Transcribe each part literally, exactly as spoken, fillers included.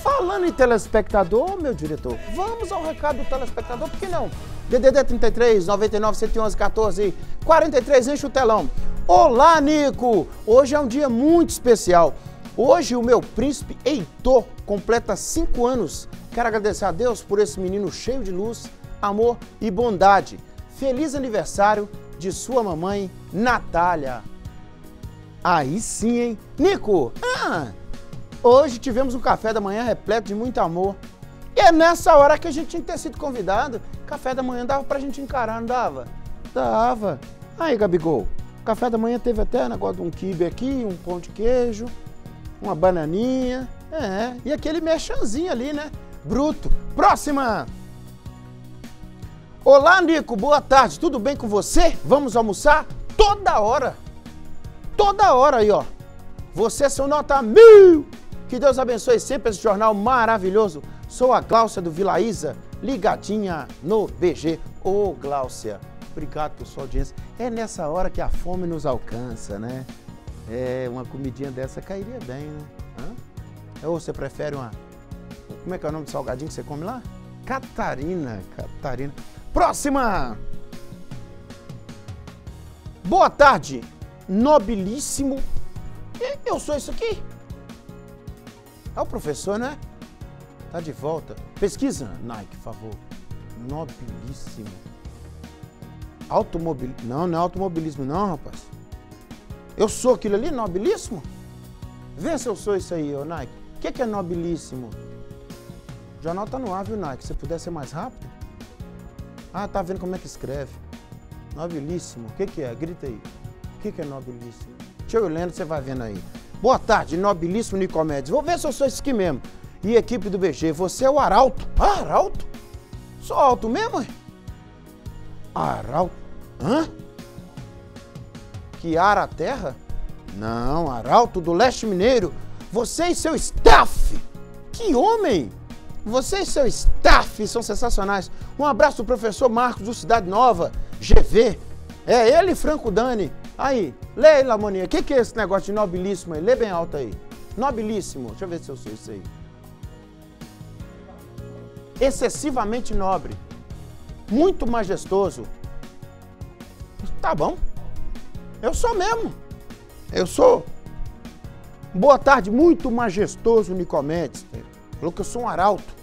Falando em telespectador, meu diretor, vamos ao recado do telespectador, por que não? D D D trinta e três, noventa e nove, cento e onze, quatorze, quarenta e três, enche o telão. Olá, Nico! Hoje é um dia muito especial. Hoje o meu príncipe Heitor completa cinco anos. Quero agradecer a Deus por esse menino cheio de luz, amor e bondade. Feliz aniversário de sua mamãe, Natália. Aí sim, hein? Nico, ah, hoje tivemos um café da manhã repleto de muito amor. E é nessa hora que a gente tinha que ter sido convidado. Café da manhã dava pra gente encarar, não dava? Dava. Aí, Gabigol, café da manhã teve até negócio de um quibe aqui, um pão de queijo, uma bananinha, é, e aquele merchanzinho ali, né? Bruto. Próxima! Olá, Nico, boa tarde, tudo bem com você? Vamos almoçar? Toda hora! Toda hora aí, ó. Você são nota mil! Que Deus abençoe sempre esse jornal maravilhoso. Sou a Gláucia do Vila Isa, ligadinha no B G. Ô, Gláucia, obrigado por sua audiência. É nessa hora que a fome nos alcança, né? É, uma comidinha dessa cairia bem, né? Hã? Ou você prefere uma... Como é que é o nome do salgadinho que você come lá? Catarina, Catarina. Próxima! Boa tarde, nobilíssimo. Eu sou isso aqui? É o professor, né? Tá de volta. Pesquisa, Nike, por favor. Nobilíssimo. Automobilismo. Não, não é automobilismo não, rapaz. Eu sou aquilo ali, nobilíssimo? Vê se eu sou isso aí, ô Nike. O que, que é nobilíssimo? O jornal tá no ar, viu, Nike? Se puder ser mais rápido. Ah, tá vendo como é que escreve. Nobilíssimo. O que, que é? Grita aí. O que, que é nobilíssimo? Deixa eu lendo, você vai vendo aí. Boa tarde, nobilíssimo Nicomedes. Vou ver se eu sou esse aqui mesmo. E equipe do B G, você é o Arauto. Ah, Arauto? Sou alto mesmo, hein? Arauto? Hã? Que ara a terra? Não, Arauto do Leste Mineiro. Você e seu staff. Que homem! Você e seu staff são sensacionais. Um abraço do professor Marcos do Cidade Nova, G V. É ele e Franco Dani. Aí, lê aí, Lamoninha. O que, que é esse negócio de nobilíssimo aí? Lê bem alto aí. Nobilíssimo. Deixa eu ver se eu sou isso aí. Excessivamente nobre. Muito majestoso. Tá bom. Eu sou mesmo. Eu sou. Boa tarde, muito majestoso Nicomedes. Falou que eu sou um arauto.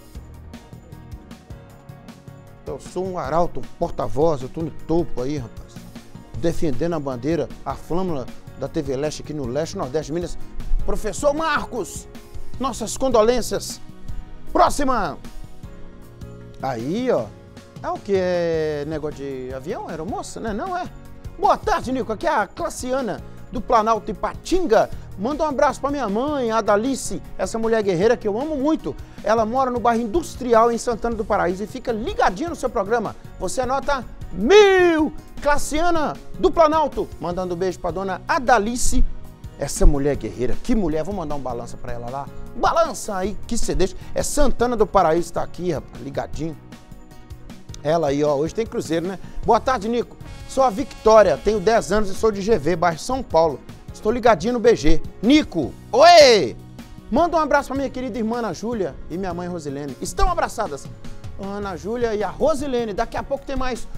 Eu sou um arauto, um porta-voz, eu tô no topo aí, rapaz. Defendendo a bandeira, a flâmula da T V Leste aqui no Leste, Nordeste de Minas. Professor Marcos, nossas condolências. Próxima! Aí, ó. É o que? É negócio de avião? Aeromoça, né? Não é? Boa tarde, Nico. Aqui é a Claciana, do Planalto Ipatinga. Manda um abraço pra minha mãe, a Adalice, essa mulher guerreira que eu amo muito. Ela mora no bairro Industrial, em Santana do Paraíso, e fica ligadinha no seu programa. Você anota mil! Claciana, do Planalto, mandando um beijo pra dona Adalice, essa mulher guerreira. Que mulher, vou mandar um balança pra ela lá. Balança aí, que você deixa. É Santana do Paraíso, tá aqui, rapaz, ligadinho. Ela aí, ó, hoje tem cruzeiro, né? Boa tarde, Nico. Sou a Victória, tenho dez anos e sou de G V, bairro São Paulo. Estou ligadinho no B G. Nico, oi! Manda um abraço pra minha querida irmã Ana Júlia e minha mãe Rosilene. Estão abraçadas. Ana Júlia e a Rosilene. Daqui a pouco tem mais